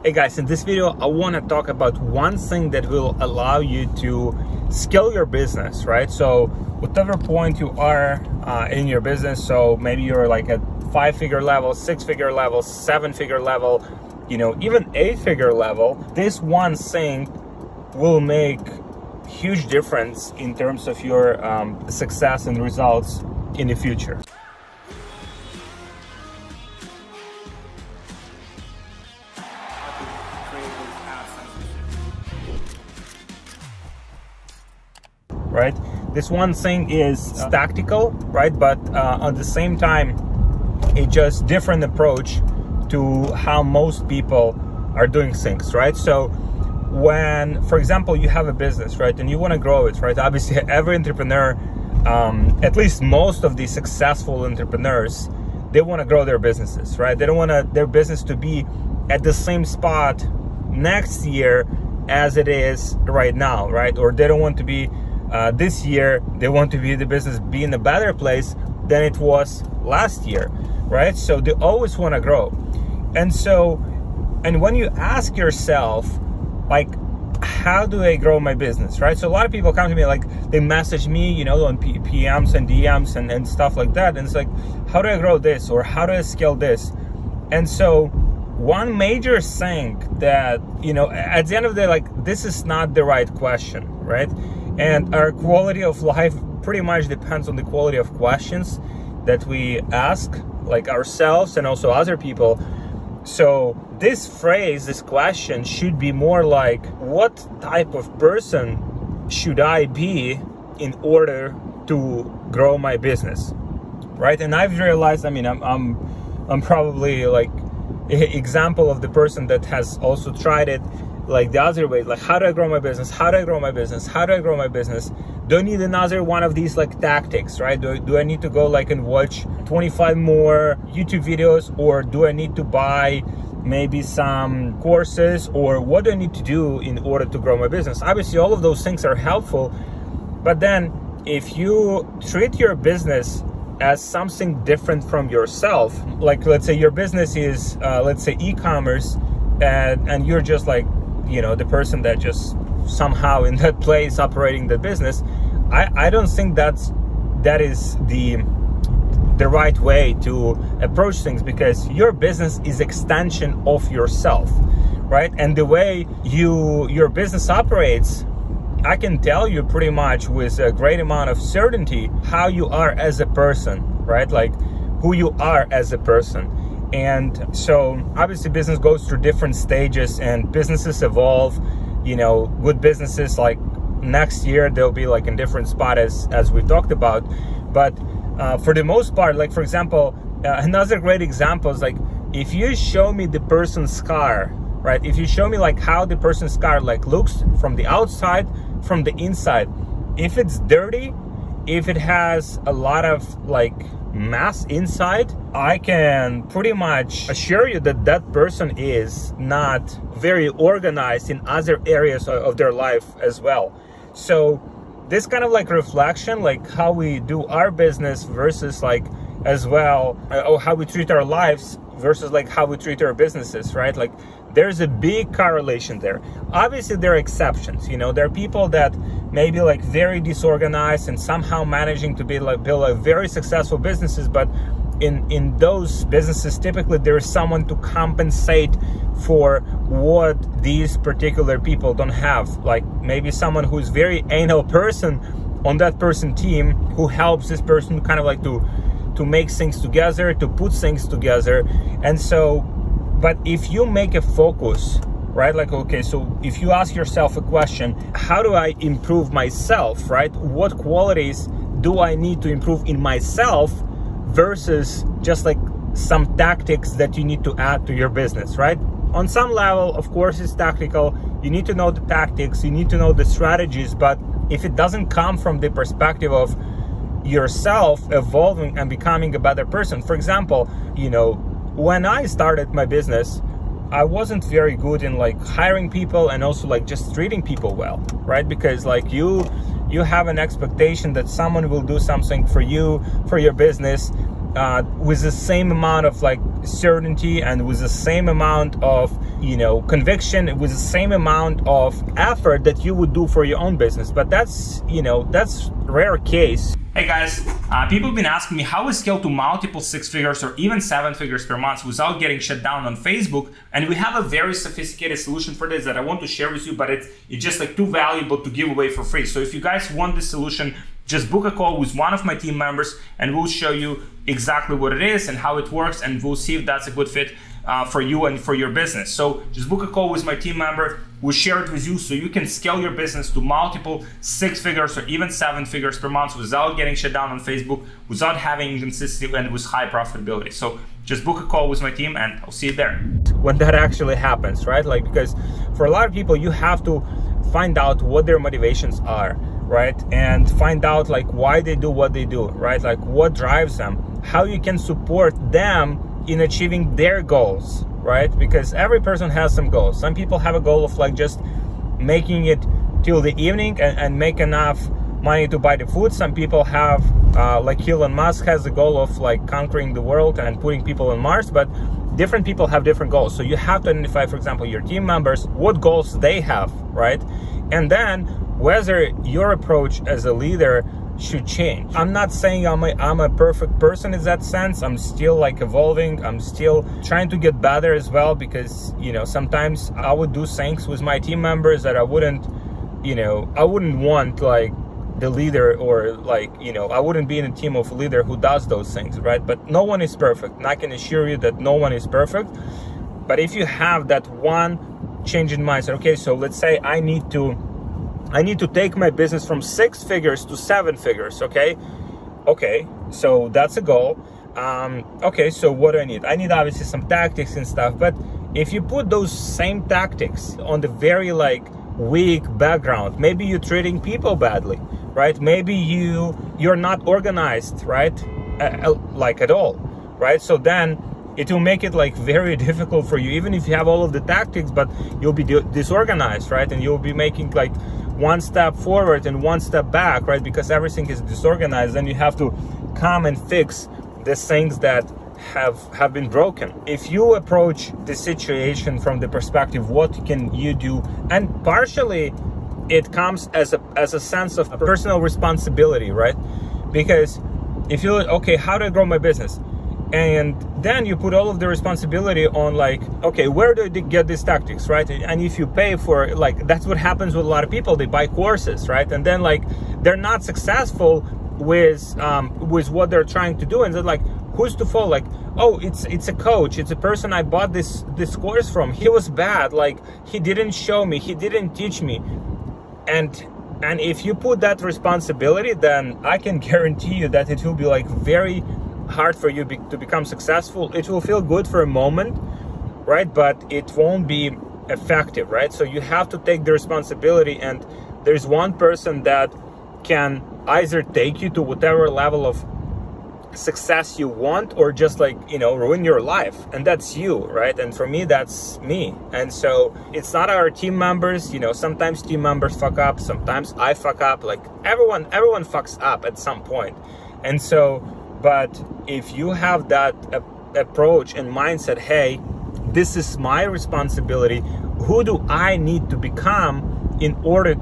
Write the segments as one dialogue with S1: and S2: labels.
S1: Hey guys, in this video I want to talk about one thing that will allow you to scale your business, right? So whatever point you are in your business, so maybe you're like at 5-figure level, 6-figure level, 7-figure level, you know, even 8-figure level, this one thing will make huge difference in terms of your success and results in the future. Right, this one thing is tactical, right, but at the same time it's just different approach to how most people are doing things, right? So when, for example, you have a business, right, and you want to grow it, right, obviously every entrepreneur, at least most of the successful entrepreneurs, they want to grow their businesses, right? They don't want their business to be at the same spot next year as it is right now, right? Or they don't want to be this year, they want to be the business be in a better place than it was last year, right? So they always want to grow. And when you ask yourself, like, how do I grow my business, right? So a lot of people come to me, like, they message me, you know, on PMs and DMs and stuff like that. And it's like, how do I grow this? Or how do I scale this? And so one major thing that, you know, at the end of the day, like, this is not the right question, right? And our quality of life pretty much depends on the quality of questions that we ask, like ourselves and also other people. So this phrase, this question should be more like, what type of person should I be in order to grow my business, right? And I've realized, I mean, I'm probably like an example of the person that has also tried it like the other way, like, how do I grow my business? How do I grow my business? How do I grow my business? Do I need another one of these like tactics, right? Do I need to go like and watch 25 more YouTube videos, or do I need to buy maybe some courses, or what do I need to do in order to grow my business? Obviously, all of those things are helpful, but then if you treat your business as something different from yourself, like let's say your business is, let's say e-commerce, and you're just like, you know, the person that just somehow in that place operating the business, I don't think that is the right way to approach things, because your business is extension of yourself, right? And the way your business operates, I can tell you pretty much with a great amount of certainty how you are as a person, right? Like who you are as a person. And so obviously business goes through different stages and businesses evolve. You know, good businesses, like next year they'll be like in different spot as we talked about. But for the most part, like for example, another great example is like, if you show me the person's scar, right? If you show me like how the person's scar like looks from the outside, from the inside, if it's dirty, if it has a lot of like mass inside, I can pretty much assure you that that person is not very organized in other areas of their life as well. So this kind of like reflection, like how we do our business versus like as well, or how we treat our lives versus like how we treat our businesses, right? Like there's a big correlation there. Obviously there are exceptions, you know, there are people that maybe like very disorganized and somehow managing to build like very successful businesses, but in those businesses typically there is someone to compensate for what these particular people don't have, like maybe someone who's very anal person on that person team who helps this person kind of like to make things together, to put things together. And so, but if you make a focus, right, like, okay, so if you ask yourself a question, how do I improve myself, right? What qualities do I need to improve in myself versus just like some tactics that you need to add to your business, right? On some level, of course, it's tactical. You need to know the tactics, you need to know the strategies, but if it doesn't come from the perspective of yourself evolving and becoming a better person. For example, you know, when I started my business, I wasn't very good in like hiring people and also like just treating people well, right? Because like you have an expectation that someone will do something for you, for your business, with the same amount of like certainty and with the same amount of you know, conviction with the same amount of effort that you would do for your own business. But that's, you know, that's rare case. Hey guys, people have been asking me how we scale to multiple 6 figures or even 7 figures per month without getting shut down on Facebook. And we have a very sophisticated solution for this that I want to share with you, but it's just like too valuable to give away for free. So if you guys want this solution, just book a call with one of my team members and we'll show you exactly what it is and how it works, and we'll see if that's a good fit for you and for your business. So just book a call with my team member. We'll share it with you so you can scale your business to multiple 6 figures or even 7 figures per month without getting shut down on Facebook, without having inconsistency, and with high profitability. So just book a call with my team and I'll see you there. When that actually happens, right? Like, because for a lot of people, you have to find out what their motivations are, right? And find out like why they do what they do, right? Like what drives them, how you can support them in achieving their goals, right? Because every person has some goals. Some people have a goal of like just making it till the evening and make enough money to buy the food. Some people have, like Elon Musk has the goal of like conquering the world and putting people on Mars, but different people have different goals. So you have to identify, for example, your team members, what goals they have, right? And then whether your approach as a leader should change. I'm not saying I'm a perfect person in that sense. I'm still like evolving. I'm still trying to get better as well, because, you know, sometimes I would do things with my team members that I wouldn't, you know, I wouldn't want like the leader, or like, you know, I wouldn't be in a team of a leader who does those things, right? But no one is perfect. And I can assure you that no one is perfect. But if you have that one change in mindset, okay, so let's say I need to take my business from 6 figures to 7 figures, okay? Okay, so that's a goal. Okay, so what do I need? I need obviously some tactics and stuff, but if you put those same tactics on the very like weak background, maybe you're treating people badly, right? Maybe you're not organized, right? Like at all, right? So then it will make it like very difficult for you, even if you have all of the tactics, but you'll be disorganized, right? And you'll be making like one step forward and one step back, right? Because everything is disorganized. Then you have to come and fix the things that have been broken. If you approach the situation from the perspective, what can you do? And partially it comes as a sense of personal responsibility, right? Because if you, okay, how do I grow my business? And then you put all of the responsibility on like, okay, where do I get these tactics, right? And if you pay for, like, that's what happens with a lot of people. They buy courses, right? And then like, they're not successful with what they're trying to do. And they're like, who's to follow? Like, oh, it's a coach. It's a person I bought this course from. He was bad. Like, he didn't show me. He didn't teach me. And if you put that responsibility, then I can guarantee you that it will be like very hard for you to become successful. It will feel good for a moment, right? But it won't be effective, right? So you have to take the responsibility, and there's one person that can either take you to whatever level of success you want, or just like, you know, ruin your life, and that's you, right? And for me, that's me. And so it's not our team members, you know, sometimes team members fuck up, sometimes I fuck up, like everyone fucks up at some point. And so, but if you have that approach and mindset, hey, this is my responsibility, who do I need to become in order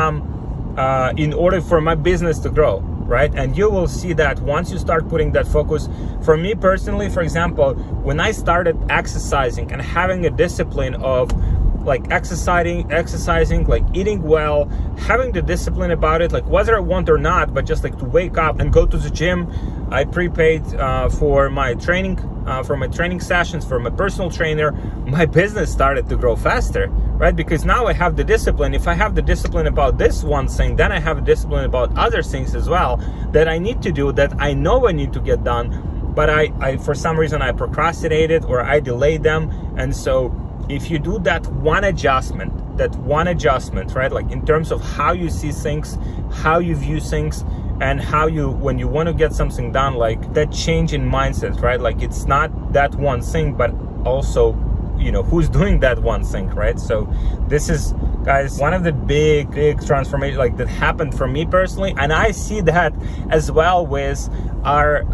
S1: for my business to grow, right? And you will see that once you start putting that focus. For me personally, for example, when I started exercising and having a discipline of like exercising, like eating well, having the discipline about it, like whether I want or not, but just like to wake up and go to the gym. I prepaid for my training sessions, for my personal trainer. My business started to grow faster, right? Because now I have the discipline. If I have the discipline about this one thing, then I have a discipline about other things as well that I need to do, that I know I need to get done, but I for some reason I procrastinated or I delayed them. And so if you do that one adjustment, right? Like in terms of how you see things, how you view things, and how you, when you want to get something done, like that change in mindset, right? Like it's not that one thing, but also who's doing that one thing, right? So this is, guys, one of the big transformation like that happened for me personally, and I see that as well with our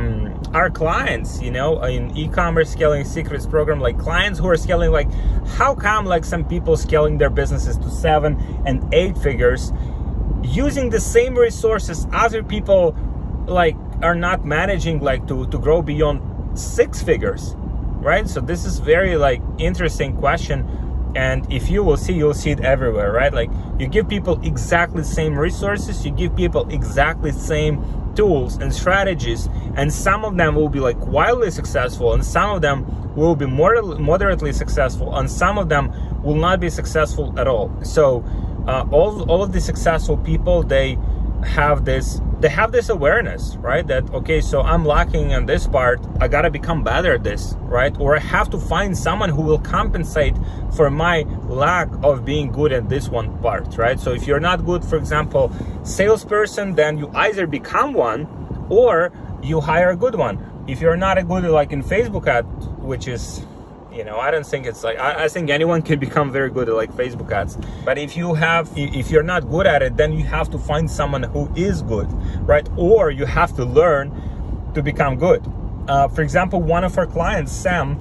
S1: clients, in e-commerce scaling secrets program, like clients who are scaling, like how come like some people scaling their businesses to 7 and 8 figures using the same resources other people like are not managing like to grow beyond 6 figures, right? So this is very like interesting question, and if you will see, you'll see it everywhere, right? Like you give people exactly the same resources, you give people exactly the same tools and strategies, and some of them will be like wildly successful, and some of them will be moderately successful, and some of them will not be successful at all. So all of the successful people, they have this awareness, right? That, okay, so I'm lacking on this part, I gotta become better at this, right? Or I have to find someone who will compensate for my lack of being good at this one part, right? So if you're not good, for example, salesperson, then you either become one or you hire a good one. If you're not a good, like in Facebook ad, which is, I don't think it's like, I think anyone can become very good at like Facebook ads. But if you're not good at it, then you have to find someone who is good, right? Or you have to learn to become good. For example, one of our clients, Sam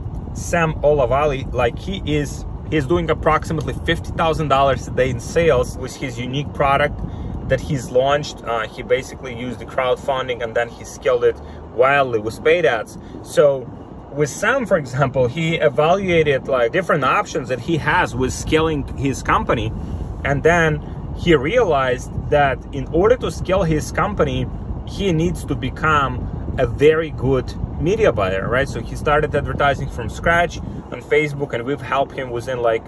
S1: Olavali, like he's doing approximately $50,000 a day in sales with his unique product that he's launched. He basically used the crowdfunding and then he scaled it wildly with paid ads. So with Sam, for example, he evaluated like different options that he has with scaling his company, and then he realized that in order to scale his company, he needs to become a very good media buyer, right? So he started advertising from scratch on Facebook, and we've helped him within like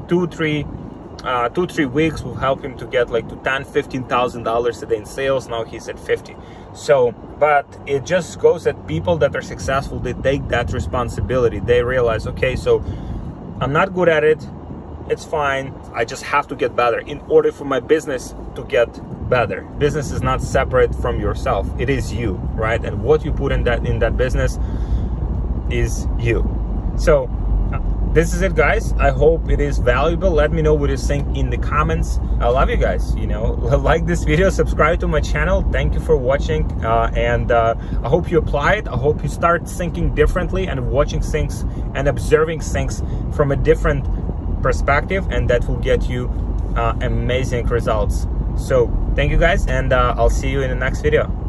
S1: 2-3 weeks. We've helped him to get like to $10,000-$15,000 a day in sales. Now he's at 50. So, but it just goes that people that are successful, they take that responsibility. They realize, okay, so I'm not good at it, it's fine, I just have to get better in order for my business to get better. Business is not separate from yourself, it is you, right? And what you put in that business is you. So this is it, guys. I hope it is valuable. Let me know what you think in the comments. I love you guys. Like this video, subscribe to my channel. Thank you for watching, and I hope you apply it. I hope you start thinking differently and watching things and observing things from a different perspective, and that will get you amazing results. So thank you guys, and I'll see you in the next video.